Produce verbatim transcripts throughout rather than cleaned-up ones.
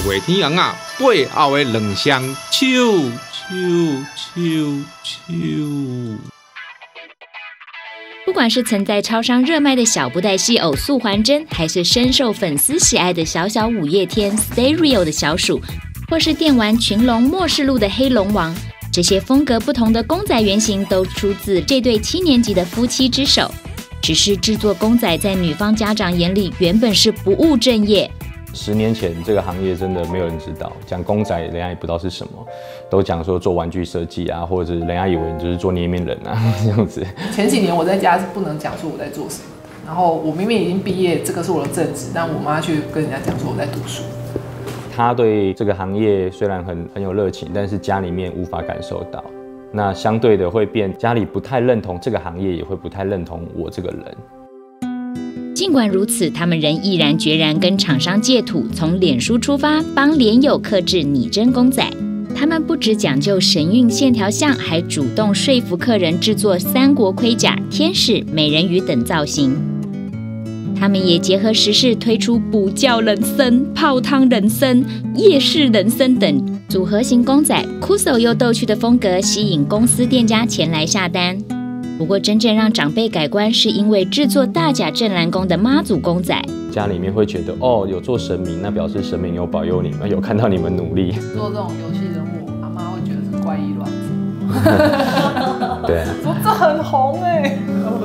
月天红啊背后的两双手手手手。 不管是曾在超商热卖的小布袋戏偶素还真，还是深受粉丝喜爱的小小五月天 Stereo 的小鼠，或是电玩群龙末世录的黑龙王，这些风格不同的公仔原型都出自这对七年级的夫妻之手。只是制作公仔在女方家长眼里原本是不务正业。 十年前这个行业真的没有人知道，讲公仔人家也不知道是什么，都讲说做玩具设计啊，或者人家以为你就是做捏面人啊这样子。 前几年我在家是不能讲说我在做什么的，然后我明明已经毕业，这个是我的正职，但我妈却跟人家讲说我在读书。 他对这个行业虽然很很有热情，但是家里面无法感受到。那相对的会变，家里不太认同这个行业，也会不太认同我这个人。 尽管如此，他们仍毅然决然跟厂商借土，从脸书出发，帮连友客制拟真公仔。他们不只讲究神韵线条像，还主动说服客人制作三国盔甲、天使、美人鱼等造型。他们也结合时事推出补教人参、泡汤人参、夜市人参等组合型公仔，酷手又逗趣的风格吸引公司店家前来下单。不过真正让长辈改观，是因为制作大甲镇澜宫的妈祖公仔。 家里面会觉得哦，有做神明，那表示神明有保佑你们，有看到你们努力。 做这种游戏人物，阿妈会觉得是怪异乱子。 对啊， 说这很红哎、欸。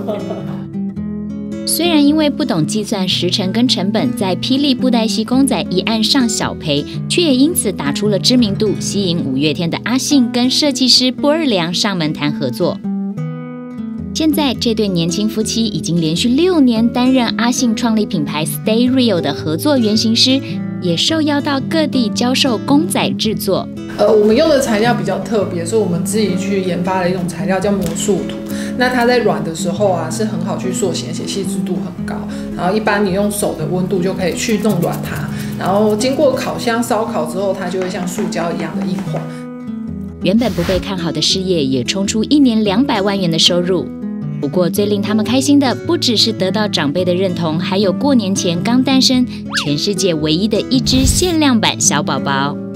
虽然因为不懂计算时程跟成本，在霹雳布袋戏公仔一案上小赔，却也因此打出了知名度，吸引五月天的阿信跟设计师波二良上门谈合作。现在这对年轻夫妻已经连续六年担任阿信创立品牌 Stereo 的合作原型师，也受邀到各地教授公仔制作。 呃，我们用的材料比较特别，所以我们自己去研发了一种材料叫魔术土。那它在软的时候啊，是很好去塑形，而且细致度很高。然后一般你用手的温度就可以去弄软它，然后经过烤箱烧烤之后，它就会像塑胶一样的硬化。 原本不被看好的事业也冲出一年两百万元的收入。不过最令他们开心的，不只是得到长辈的认同，还有过年前刚诞生全世界唯一的一只限量版小宝宝。